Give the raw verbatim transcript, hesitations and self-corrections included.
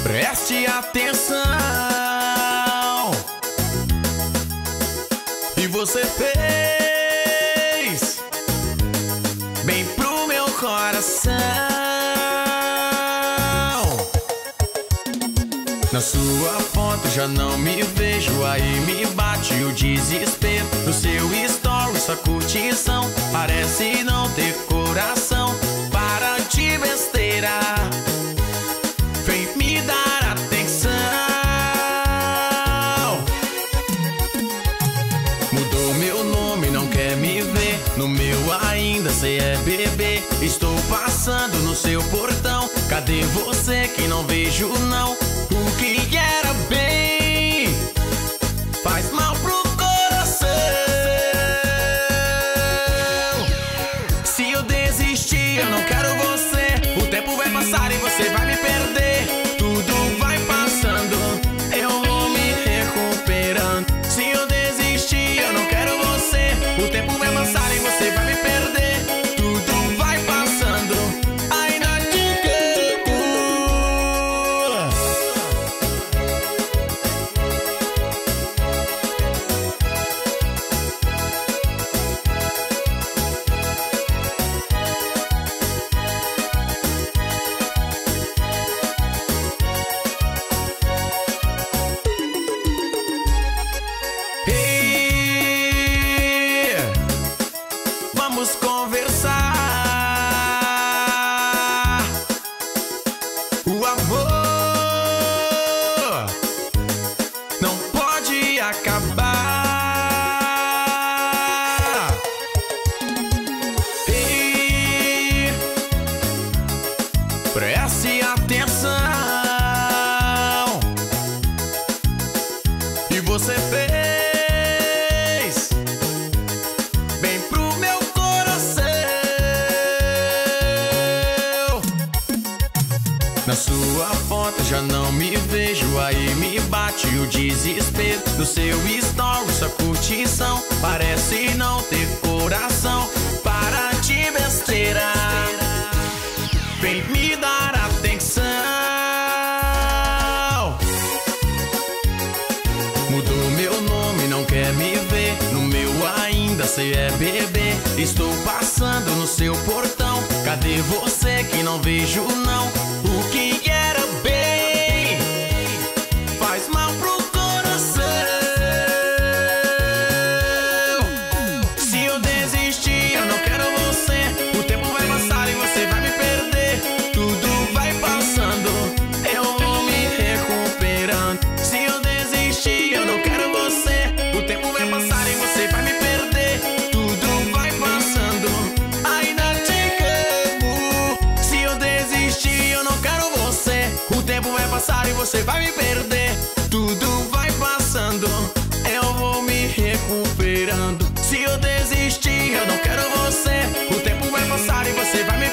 Preste atenção. E você fez bem pro meu coração. Na sua foto já não me vejo, aí me bate o desespero. No seu story só curtição, parece não ter coração. Para de besteira, vem me dar atenção. Mudou meu nome, não quer me ver. No meu ainda cê é bebê. Estou passando no seu portão. Cadê você que não vejo não? O que era bem faz mal pro coração. Se eu desistir, eu não quero você. O tempo vai passar e você vai me perder. Tudo vai passando, eu vou me recuperando. Se eu desistir, eu não quero você. O tempo vai passar e você vai me perder. Tudo vai passando, ainda te amo. Ei, vamos conversar. O amor não pode acabar. Ei, preste atenção. E você fez bem pro meu coração. Na sua foto já não me vejo, aí me bate o desespero. No seu story só curtição, parece não ter coração. Para de besteira, vem me dar atenção. Mudou meu nome, não quer me ver. No meu ainda cê é bebê. Estou passando no seu portão. Cadê você que não vejo não? O que era bem faz mal pro coração. Se eu desistir, eu não quero você. O tempo vai passar e você vai me perder. Tudo vai passando, eu vou me recuperando. Se eu desistir, eu não quero você. O tempo vai passar e você vai me perder. Tudo vai passando, ainda te amo. Se eu desistir, eu não quero você. O tempo vai passar e você vai me perder. Tudo vai passando, eu vou me recuperando. Se eu desistir, eu não quero você. O tempo vai passar e você vai me